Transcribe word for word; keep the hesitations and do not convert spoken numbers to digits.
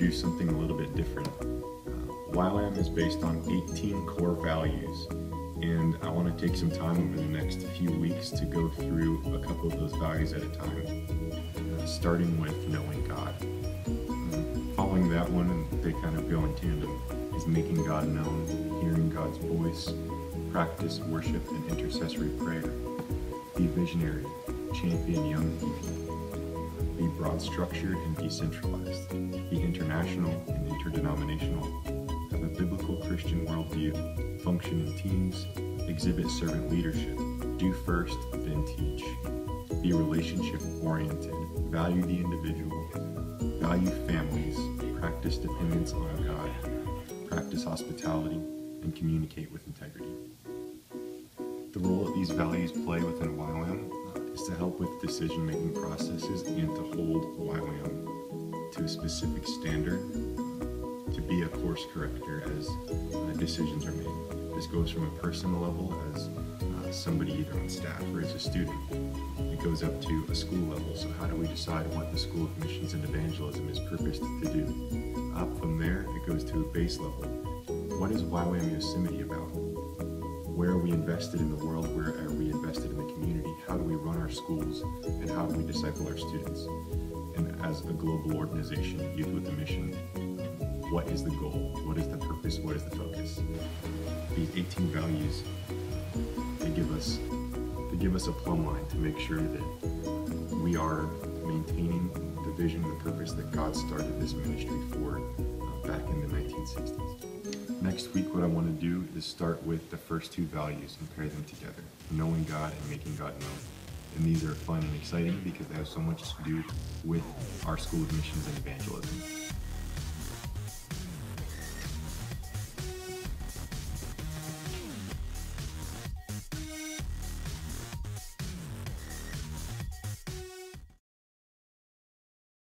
do something a little bit different. Uh, Y WAM is based on eighteen core values, and I want to take some time over the next few weeks to go through a couple of those values at a time, uh, starting with knowing God. Um, following that one, and they kind of go in tandem, is making God known, hearing God's voice, practice worship and intercessory prayer, be visionary, champion young people, be broad-structured and decentralized, be international and interdenominational, have a biblical Christian worldview, function in teams, exhibit servant leadership, do first, then teach, be relationship-oriented, value the individual, value families, practice dependence on God, practice hospitality, and communicate with integrity. The role that these values play within Y WAM is to help with decision-making processes and to hold Y WAM to a specific standard, to be a course corrector as uh, decisions are made. This goes from a personal level as uh, somebody either on staff or as a student. It goes up to a school level, so how do we decide what the School of Missions and Evangelism is purposed to do? Up from there, it goes to a base level. What is Y WAM Yosemite about? Where are we invested in the world? Where are we invested in the community? How do we run our schools? And how do we disciple our students? And as a global organization, Youth with a Mission, what is the goal? What is the purpose? What is the focus? These eighteen values, they give us, they give us a plumb line to make sure that we are maintaining the vision and the purpose that God started this ministry for uh, back in the nineteen sixties. Next week, what I want to do is start with the first two values and pair them together, knowing God and making God known. And these are fun and exciting because they have so much to do with our School of Missions and Evangelism.